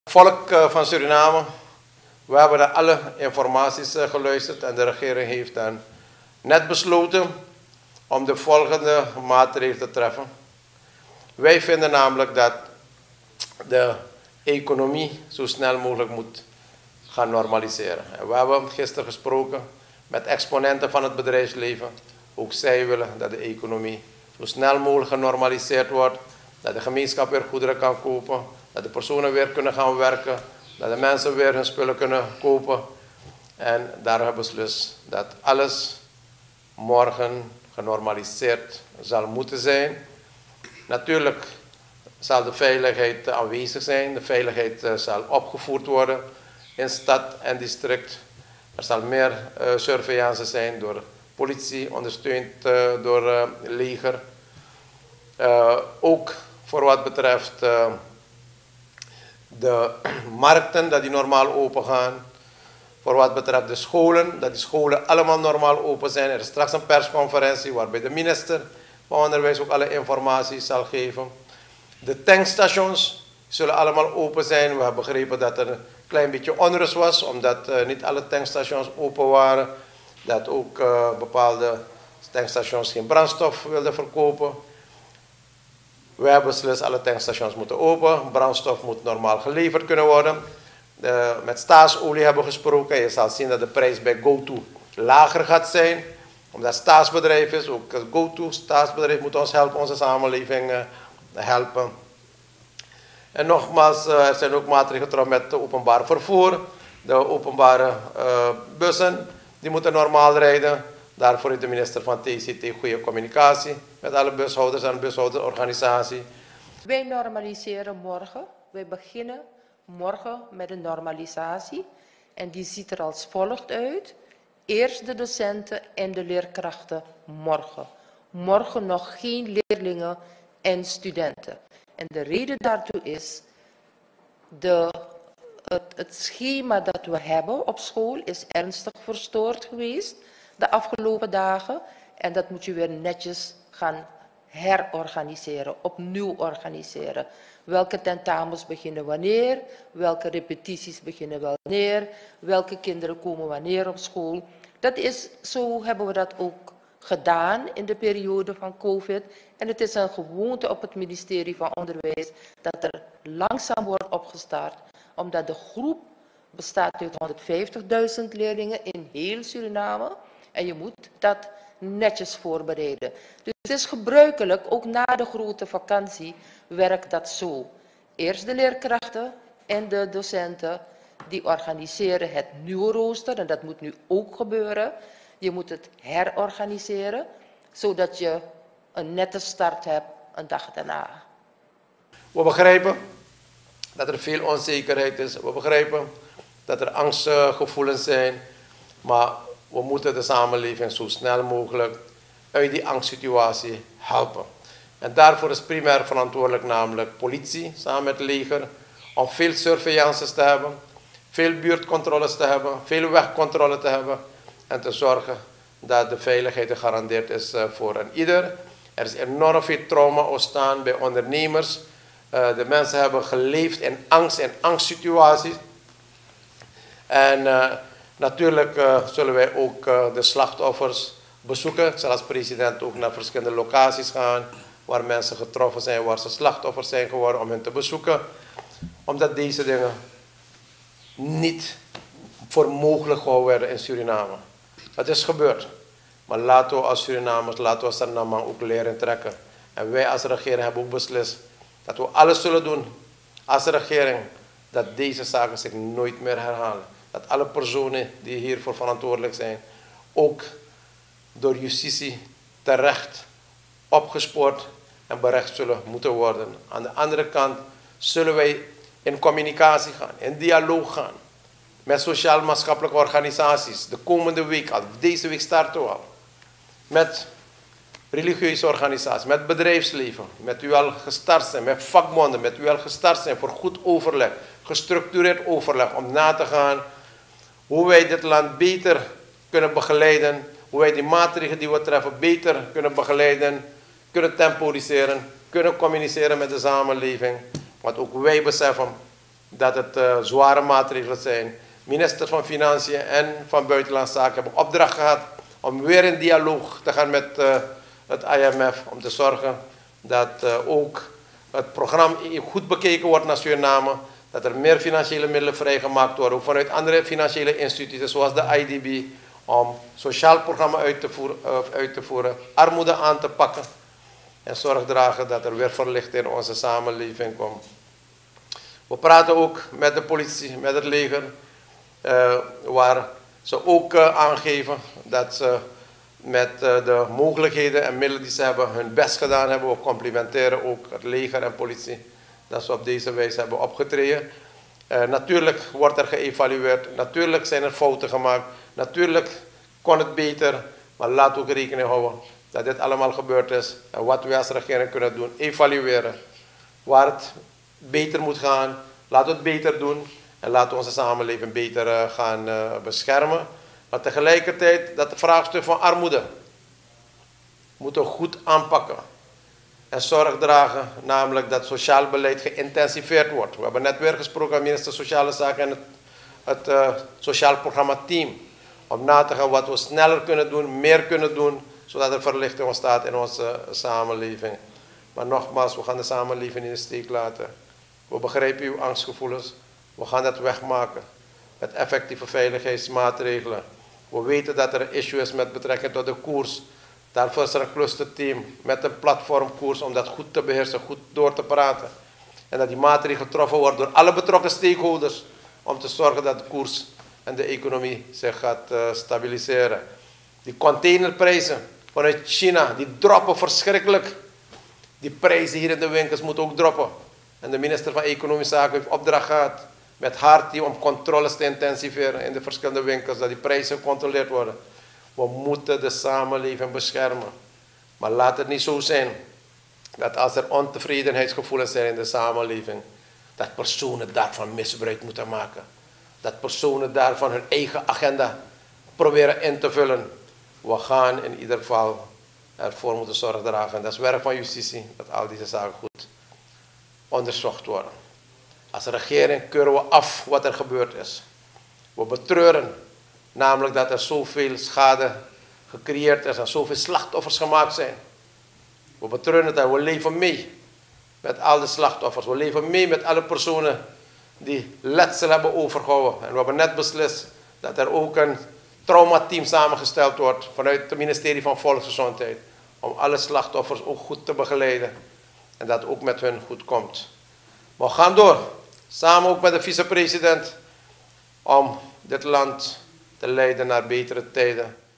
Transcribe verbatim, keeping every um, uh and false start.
Volk van Suriname, we hebben naar alle informaties geluisterd en de regering heeft dan net besloten om de volgende maatregelen te treffen. Wij vinden namelijk dat de economie zo snel mogelijk moet gaan normaliseren. En we hebben gisteren gesproken met exponenten van het bedrijfsleven. Ook zij willen dat de economie zo snel mogelijk genormaliseerd wordt, dat de gemeenschap weer goederen kan kopen, dat de personen weer kunnen gaan werken, dat de mensen weer hun spullen kunnen kopen. En daar hebben we beslist dat alles morgen genormaliseerd zal moeten zijn. Natuurlijk zal de veiligheid aanwezig zijn, de veiligheid zal opgevoerd worden in stad en district. Er zal meer uh, surveillance zijn door politie, ondersteund uh, door uh, leger. Uh, ook voor wat betreft uh, de markten, dat die normaal open gaan. Voor wat betreft de scholen, dat die scholen allemaal normaal open zijn. Er is straks een persconferentie waarbij de minister van Onderwijs ook alle informatie zal geven. De tankstations zullen allemaal open zijn. We hebben begrepen dat er een klein beetje onrust was, omdat uh, niet alle tankstations open waren. Dat ook uh, bepaalde tankstations geen brandstof wilden verkopen. We hebben beslist alle tankstations moeten open. Brandstof moet normaal geleverd kunnen worden. Uh, met staatsolie hebben we gesproken. Je zal zien dat de prijs bij GoTo lager gaat zijn. Omdat het staatsbedrijf is. Ook het GoTo, staatsbedrijf, moet ons helpen, onze samenleving uh, helpen. En nogmaals, uh, er zijn ook maatregelen getroffen met het openbaar vervoer. De openbare uh, bussen, die moeten normaal rijden. Daarvoor heeft de minister van T C T goede communicatie met alle bushouders en bushoudersorganisatie. Wij normaliseren morgen. Wij beginnen morgen met de normalisatie. En die ziet er als volgt uit. Eerst de docenten en de leerkrachten morgen. Morgen nog geen leerlingen en studenten. En de reden daartoe is, de, het, het schema dat we hebben op school is ernstig verstoord geweest de afgelopen dagen. En dat moet je weer netjes gaan herorganiseren, opnieuw organiseren. Welke tentamens beginnen wanneer, welke repetities beginnen wanneer, welke kinderen komen wanneer op school. Dat is, zo hebben we dat ook gedaan in de periode van COVID. En het is een gewoonte op het ministerie van Onderwijs dat er langzaam wordt opgestart. Omdat de groep bestaat uit honderdvijftigduizend leerlingen in heel Suriname. En je moet dat netjes voorbereiden. Dus het is gebruikelijk, ook na de grote vakantie, werkt dat zo. Eerst de leerkrachten en de docenten, die organiseren het nieuwe rooster. En dat moet nu ook gebeuren. Je moet het herorganiseren, zodat je een nette start hebt een dag daarna. We begrijpen dat er veel onzekerheid is. We begrijpen dat er angstgevoelens zijn. Maar we moeten de samenleving zo snel mogelijk uit die angstsituatie helpen. En daarvoor is primair verantwoordelijk namelijk politie samen met het leger. Om veel surveillances te hebben, veel buurtcontroles te hebben, veel wegcontrole te hebben. En te zorgen dat de veiligheid gegarandeerd is voor een ieder. Er is enorm veel trauma ontstaan bij ondernemers. Uh, de mensen hebben geleefd in angst en angstsituaties. En uh, natuurlijk uh, zullen wij ook uh, de slachtoffers bezoeken. Ik zal als president ook naar verschillende locaties gaan waar mensen getroffen zijn, waar ze slachtoffers zijn geworden, om hen te bezoeken. Omdat deze dingen niet voor mogelijk gehouden werden in Suriname. Het is gebeurd. Maar laten we als Surinamers, laten we als Suriname ook leren trekken. En wij als regering hebben ook beslist dat we alles zullen doen als regering dat deze zaken zich nooit meer herhalen. Dat alle personen die hiervoor verantwoordelijk zijn ook door justitie terecht opgespoord en berecht zullen moeten worden. Aan de andere kant zullen wij in communicatie gaan, in dialoog gaan met sociaal-maatschappelijke organisaties. De komende week al, deze week starten we al. Met religieuze organisaties, met bedrijfsleven, met u al gestart zijn, met vakbonden, met u al gestart zijn voor goed overleg, gestructureerd overleg, om na te gaan hoe wij dit land beter kunnen begeleiden, hoe wij die maatregelen die we treffen beter kunnen begeleiden, kunnen temporiseren, kunnen communiceren met de samenleving. Want ook wij beseffen dat het uh, zware maatregelen zijn. Ministers van Financiën en van Buitenlandse Zaken hebben opdracht gehad om weer in dialoog te gaan met uh, het I M F. Om te zorgen dat uh, ook het programma goed bekeken wordt naar Suriname. Dat er meer financiële middelen vrijgemaakt worden. Ook vanuit andere financiële instituties zoals de I D B. Om sociaal programma uit te voeren, uh, uit te voeren, armoede aan te pakken. En zorg dragen dat er weer verlichting in onze samenleving komt. We praten ook met de politie, met het leger. Uh, waar ze ook uh, aangeven dat ze met uh, de mogelijkheden en middelen die ze hebben hun best gedaan hebben. We complimenteren ook het leger en politie dat ze op deze wijze hebben opgetreden. Uh, natuurlijk wordt er geëvalueerd, natuurlijk zijn er fouten gemaakt, natuurlijk kon het beter, maar laat ook rekening houden dat dit allemaal gebeurd is. En wat wij als regering kunnen doen, evalueren waar het beter moet gaan, laten we het beter doen. En laten we onze samenleving beter uh, gaan uh, beschermen. Maar tegelijkertijd, dat vraagstuk van armoede moeten we goed aanpakken. En zorg dragen, namelijk dat sociaal beleid geïntensiveerd wordt. We hebben net weer gesproken met minister Sociale Zaken en het, het uh, Sociaal Programma Team. Om na te gaan wat we sneller kunnen doen, meer kunnen doen, zodat er verlichting ontstaat in onze uh, samenleving. Maar nogmaals, we gaan de samenleving in de steek laten. We begrijpen uw angstgevoelens. We gaan dat wegmaken met effectieve veiligheidsmaatregelen. We weten dat er een issue is met betrekking tot de koers. Daarvoor is er een clusterteam met een platformkoers om dat goed te beheersen, goed door te praten. En dat die maatregelen getroffen worden door alle betrokken stakeholders om te zorgen dat de koers en de economie zich gaat uh, stabiliseren. Die containerprijzen vanuit China, die droppen verschrikkelijk. Die prijzen hier in de winkels moeten ook droppen. En de minister van Economische Zaken heeft opdracht gehad met haar team om controles te intensiveren in de verschillende winkels, dat die prijzen gecontroleerd worden. We moeten de samenleving beschermen. Maar laat het niet zo zijn dat als er ontevredenheidsgevoelens zijn in de samenleving, dat personen daarvan misbruik moeten maken. Dat personen daarvan hun eigen agenda proberen in te vullen. We gaan in ieder geval ervoor moeten zorg dragen. En dat is werk van justitie, dat al deze zaken goed onderzocht worden. Als regering keuren we af wat er gebeurd is. We betreuren namelijk dat er zoveel schade gecreëerd is en zoveel slachtoffers gemaakt zijn. We betreuren het en we leven mee met al de slachtoffers. We leven mee met alle personen die letsel hebben overgehouden. En we hebben net beslist dat er ook een traumateam samengesteld wordt vanuit het ministerie van Volksgezondheid. Om alle slachtoffers ook goed te begeleiden. En dat ook met hun goed komt. Maar we gaan door. Samen ook met de vicepresident. Om dit land te leiden naar betere tijden.